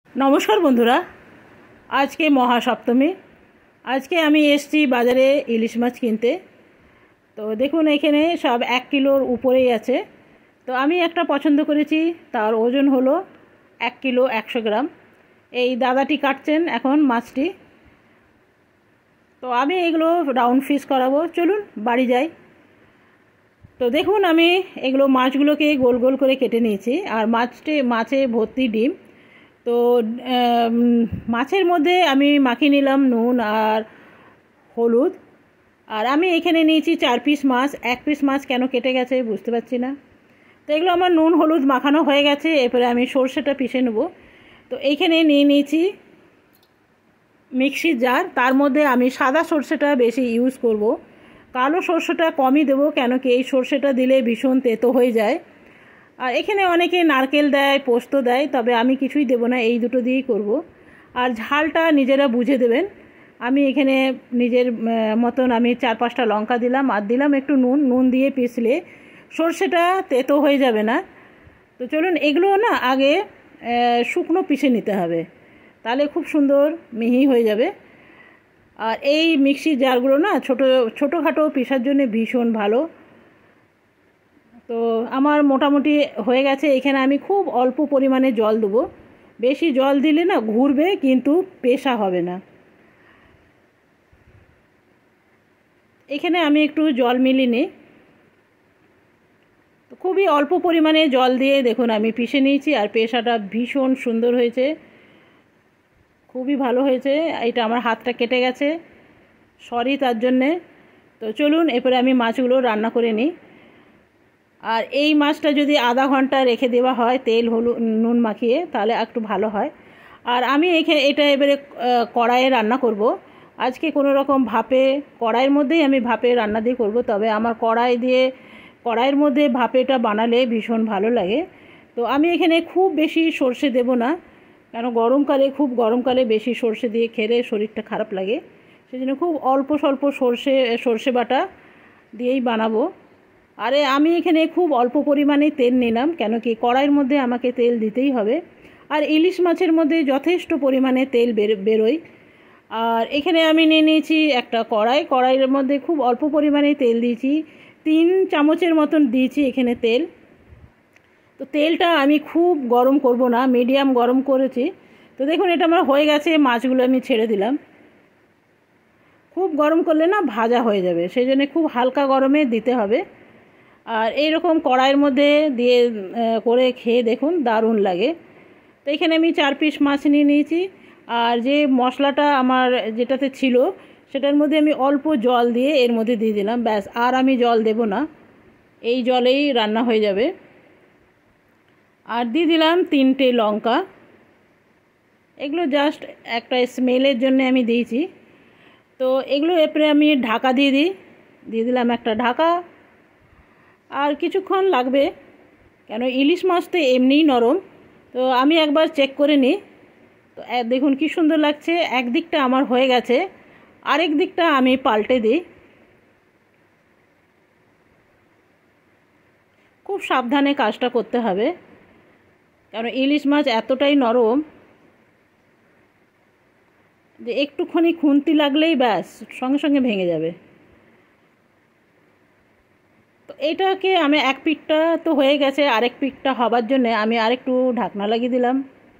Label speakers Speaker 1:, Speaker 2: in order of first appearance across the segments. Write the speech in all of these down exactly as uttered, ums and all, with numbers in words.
Speaker 1: नमस्कार बंधुरा आज के महासप्तमी आज के आमी एसছি बाजारे इलिश माछ किनते। तो देखुन एखाने सब एक किलोर ऊपरेई आछे। तो आमी एकटा पछंद करेছি, तार ओजन हलो एक किलो एकशो ग्राम। এই দাদাটি কাটছেন এখন মাছটি। তো আমি এগুলো রাউন্ড ফিশ করাবো, চলুন বাড়ি যাই। তো দেখুন আমি এগুলো মাছগুলোকে গোল গোল করে কেটে নিয়েছি, আর মাছটি মাছে ভর্তি ডিম। তো মাছের মধ্যে আমি মাখিয়ে নিলাম নুন আর হলুদ। আর আমি এখানে নিয়েছি চার পিস মাছ, এক পিস মাছ কেন কেটে গেছে বুঝতে পারছি না। তো এগুলো আমার নুন হলুদ মাখানো হয়ে গেছে, এরপরে আমি সরষেটা পিষে নেব। তো এইখানে নিয়ে নিয়েছি মিক্সির জার, তার মধ্যে আমি সাদা সরষেটা বেশি ইউজ করব, কালো সরষেটা কমই দেবো, কেন কি এই সরষেটা দিলে ভীষণ তেতো হয়ে যায়। আর এখানে অনেকে নারকেল দেয়, পোস্ত দেয়, তবে আমি কিছুই দেব না, এই দুটো দিয়েই করব। আর ঝালটা নিজেরা বুঝে দেবেন। আমি এখানে নিজের মতন আমি চার পাঁচটা লঙ্কা দিলাম, আর দিলাম একটু নুন। নুন দিয়ে পিষলে সরষেটা তেতো হয়ে যাবে না। তো চলুন এগুলো না আগে শুকনো পিষে নিতে হবে, তাহলে খুব সুন্দর মিহি হয়ে যাবে। আর এই মিক্সির জারগুলো না ছোটো ছোটোখাটো পিষার জন্য ভীষণ ভালো। তো আমার মোটামুটি হয়ে গেছে। এখানে আমি খুব অল্প পরিমাণে জল দেবো, বেশি জল দিলে না ঘুরবে কিন্তু পেশা হবে না। এখানে আমি একটু জল মিলিয়ে নিই। তো খুবই অল্প পরিমাণে জল দিয়ে দেখুন আমি পিষে নিয়েছি, আর পেশাটা ভীষণ সুন্দর হয়েছে, খুবই ভালো হয়েছে। এটা আমার হাতটা কেটে গেছে, সরি তার জন্যে। তো চলুন এরপরে আমি মাছগুলো রান্না করে নিই। আর এই মাছটা যদি আধা ঘন্টা রেখে দেওয়া হয় তেল হলুদ নুন মাখিয়ে, তাহলে একটু ভালো হয়। আর আমি এখানে এটা এবারে কড়াইয়ে রান্না করব আজকে। কোনো রকম ভাপে কড়াইয়ের মধ্যেই আমি ভাপে রান্না দিয়ে করব, তবে আমার কড়াই দিয়ে কড়াইয়ের মধ্যে ভাপেটা বানালে ভীষণ ভালো লাগে। তো আমি এখানে খুব বেশি সর্ষে দেব না, কেন গরমকালে খুব গরমকালে বেশি সর্ষে দিয়ে খেলে শরীরটা খারাপ লাগে। সেই জন্য খুব অল্প স্বল্প সর্ষে সর্ষে বাটা দিয়েই বানাবো। আরে আমি এখানে খুব অল্প পরিমাণে তেল নিলাম, কেন কি কড়াইয়ের মধ্যে আমাকে তেল দিতেই হবে। আর ইলিশ মাছের মধ্যে যথেষ্ট পরিমাণে তেল বের বেরোয়। আর এখানে আমি নিয়ে নিয়েছি একটা কড়াই, কড়াইয়ের মধ্যে খুব অল্প পরিমাণে তেল দিয়েছি, তিন চামচের মতন দিয়েছি এখানে তেল। তো তেলটা আমি খুব গরম করব না, মিডিয়াম গরম করেছি। তো দেখুন এটা আমার হয়ে গেছে, মাছগুলো আমি ছেড়ে দিলাম। খুব গরম করলে না ভাজা হয়ে যাবে, সেই জন্য খুব হালকা গরমে দিতে হবে। আর এইরকম কড়াইয়ের মধ্যে দিয়ে করে খেয়ে দেখুন দারুণ লাগে। তো এখানে আমি চার পিস মাছ নিয়ে নিয়েছি, আর যে মশলাটা আমার যেটাতে ছিল সেটার মধ্যে আমি অল্প জল দিয়ে এর মধ্যে দিয়ে দিলাম, ব্যাস। আর আমি জল দেব না, এই জলেই রান্না হয়ে যাবে। আর দিয়ে দিলাম তিনটে লঙ্কা, এগুলো জাস্ট একটা স্মেলের জন্য আমি দিয়েছি। তো এগুলো এরপরে আমি ঢাকা দিয়ে দিই, দিয়ে দিলাম একটা ঢাকা। আর কিছুক্ষণ লাগবে, কেন ইলিশ মাছ তো এমনিই নরম। তো আমি একবার চেক করে নিই। তো দেখুন কি সুন্দর লাগছে, একদিকটা আমার হয়ে গেছে, আরেক দিকটা আমি পাল্টে দিই। খুব সাবধানে কাজটা করতে হবে, কারণ ইলিশ মাছ এতটাই নরম যে একটুখানি খুন্তি লাগলেই ব্যাস সঙ্গে সঙ্গে ভেঙে যাবে। তো এটাকে আমি এক পিঠটা তো হয়ে গেছে, আরেক পিঠটা হবার জন্য আমি আরেকটু ঢাকনা লাগিয়ে দিলাম।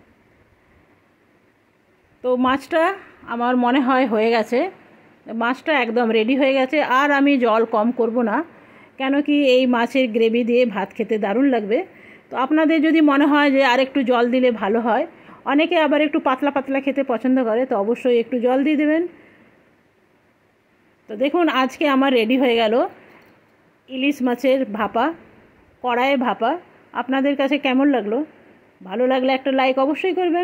Speaker 1: তো মাছটা আমার মনে হয় হয়ে গেছে, মাছটা একদম রেডি হয়ে গেছে। আর আমি জল কম করব না, কেন কি এই মাছের গ্রেভি দিয়ে ভাত খেতে দারুণ লাগবে। তো আপনাদের যদি মনে হয় যে আর একটু জল দিলে ভালো হয়, অনেকে আবার একটু পাতলা পাতলা খেতে পছন্দ করে, তো অবশ্যই একটু জল দিয়ে দেবেন। তো দেখুন আজকে আমার রেডি হয়ে গেল ইলিশ মাছের ভাপা, কড়াইয়ে ভাপা। আপনাদের কাছে কেমন লাগলো? ভালো লাগলে একটা লাইক অবশ্যই করবেন।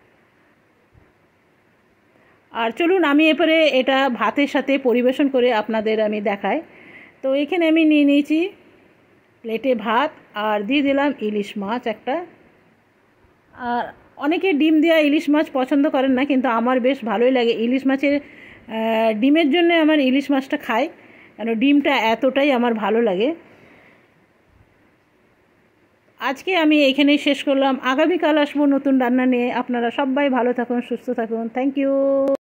Speaker 1: আর চলুন আমি এরপরে এটা ভাতের সাথে পরিবেশন করে আপনাদের আমি দেখাই। তো এখানে আমি নিয়ে নিয়েছি প্লেটে ভাত, আর দিয়ে দিলাম ইলিশ মাছ একটা। আর অনেকে ডিম দেওয়া ইলিশ মাছ পছন্দ করেন না, কিন্তু আমার বেশ ভালোই লাগে ইলিশ মাছের ডিমের জন্য আমার ইলিশ মাছটা খাই, কেন ডিমটা এতটাই আমার ভালো লাগে। আজকে আমি এখানেই শেষ করলাম, আগামীকাল আসবো নতুন রান্না নিয়ে। আপনারা সবাই ভালো থাকুন, সুস্থ থাকুন। Thank you.